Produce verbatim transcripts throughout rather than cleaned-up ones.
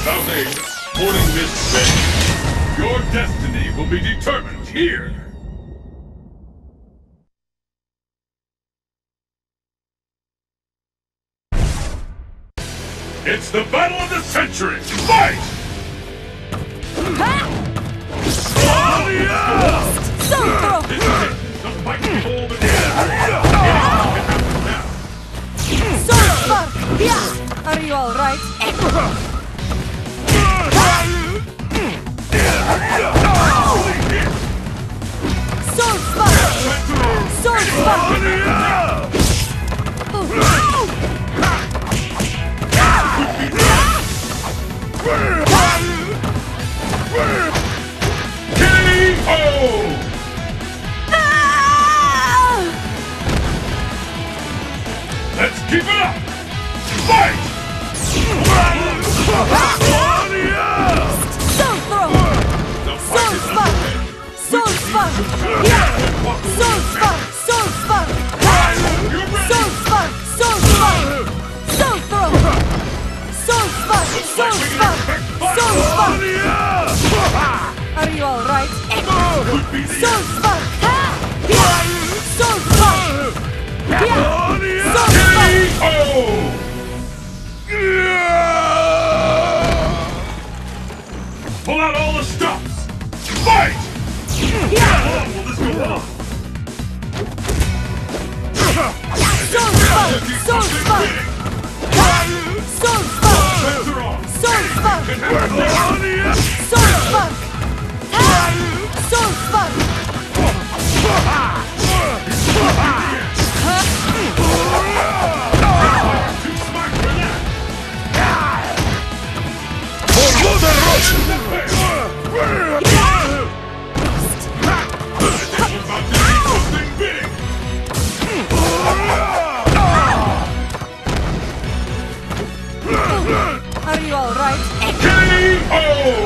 South Asia, supporting this stage. Your destiny will be determined here. It's the battle of the century! Fight! Sontro! This is it! The fight will all begin! Now! Soulspark! Yeah! Are you alright? Soulspark! Soulspark! K O! Let's keep it up! Fight! Soulthrow! Soulspark! Soulspark! Yeah! Soulspark! Soulspark! Soulspark! Soulspark! Soulthrow! Soulspark! Soulspark! Soulspark! Are you alright? Soulspark! Yeah! Soulspark! Yeah! Soulspark! K O! Pull out all the stops! Fight! Yeah! How long will this go on? Soulspark! Soulspark! Soulspark! Sensor on! Soulspark! Soulspark! Soulspark! Too smart for that! This was about to be something big! Are you alright? K O!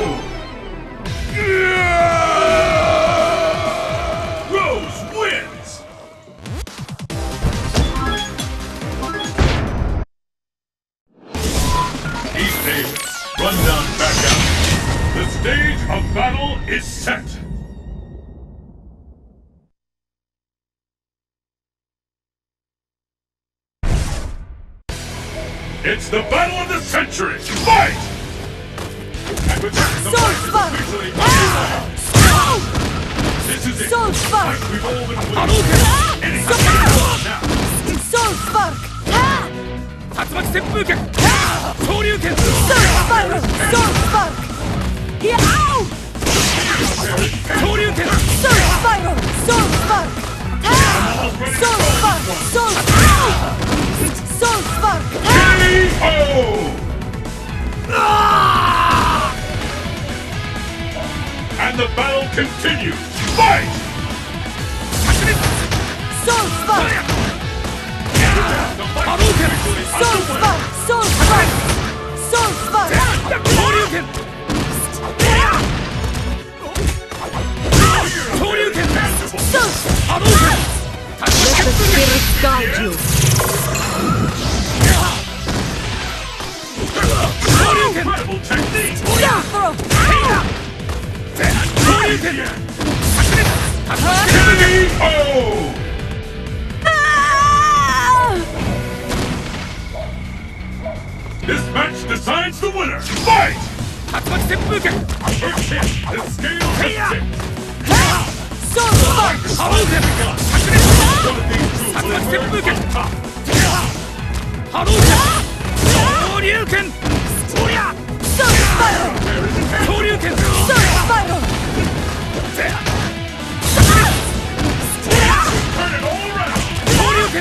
Rose wins! East Asia, run down back out. The stage of battle is set. It's the battle of the century! Fight! And with that, the fight is Soulspark! officially Ah! This is it! Soulspark! Fight we've all been waiting for. Anything can happen now! Soulspark! 竜巻旋風剣昇竜拳 Soulspark! Soulspark! Yeah! 昇竜拳 Soulspark! Soulspark! Soulspark! Soulspark! Soulspark! K O! And the battle continues! Fight! Soulspark! The fight 波動拳 is officially Soulspark! Soulspark! Soulspark! 昇竜拳昇竜拳 Soulspark! 波動拳竜巻旋風拳 guide you! 昇竜拳 incredible technique! Soulthrow! 昇竜拳 K O! This match decides the winner! Fight! 竜巻旋風拳 First hit, the scale has tipped! Soulspark! 波動拳 One of these two will 竜巻旋風 emerge 拳 on top! 波動拳昇竜拳おりゃ Soulspark! 昇竜拳 Soulspark! Turn it all around! 昇竜拳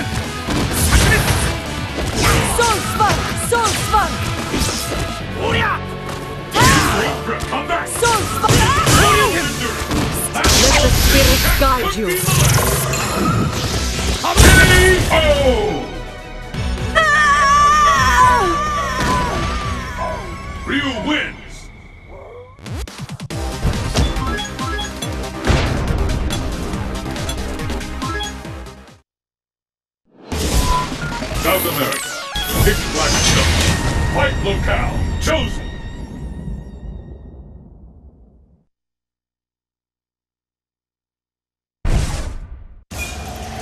Soulspark! Soulspark! おりゃ Wait for a comeback! Soulspark! 昇竜拳 Let the spirits guide you! 波動拳 K O! Ryu wins! South America, Pitch Black Stone, Fight Locale chosen!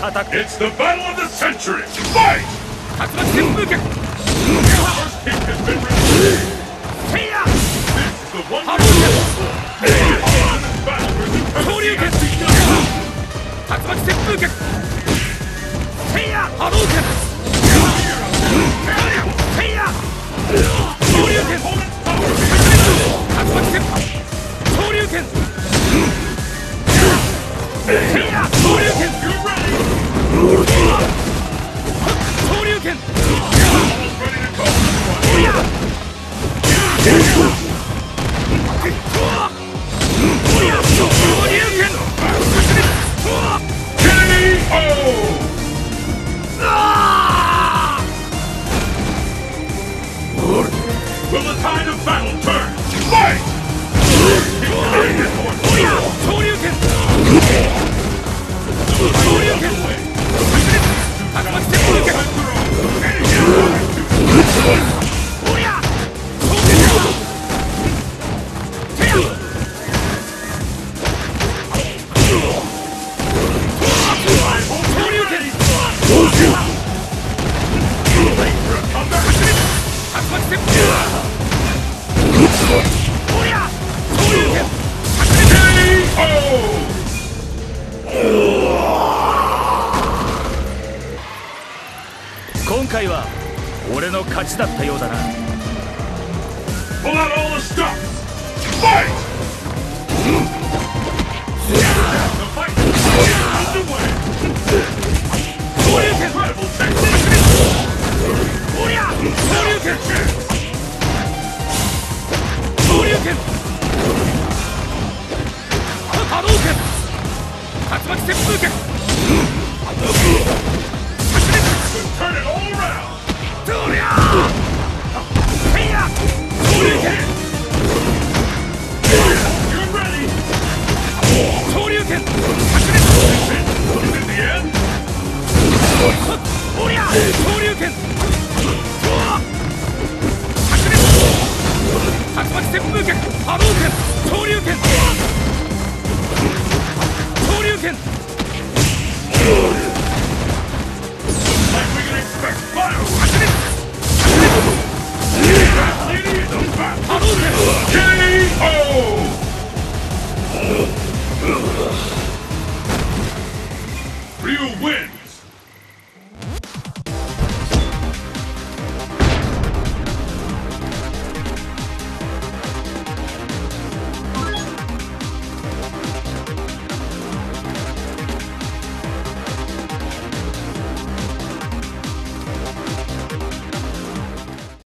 It's the battle of the century! Fight! 竜巻旋風脚 First kick has been released! せいや This is the one 波 battle 動拳 versus 昇竜拳 has begun! 竜巻旋風脚せいや波動拳せいや昇竜拳 Opponent's power 竜巻旋風昇竜拳せいや昇竜拳 You're ready! 昇竜拳 Almost ready to call this one! せいや昇竜拳 K O! Will the tide of battle turn? Fight! 昇竜拳昇竜拳竜巻旋風脚おりゃ昇竜拳せや昇竜拳竜巻旋風おりゃ昇竜拳 K O! 今回は俺の勝ちだったようだな Pull out all the stops! Fight! The fight is underway! 昇竜拳 Incredible technique! おりゃ昇竜拳昇竜拳波動拳竜巻旋風脚 Turn it all around! そりゃせいや昇竜拳 You're ready! 昇竜拳 Is it the end? おりゃ昇竜拳竜巻旋風脚波動拳昇竜拳昇竜拳 Like we can expect fireworks! Lady in the back! 波動拳 K O! Ryu wins!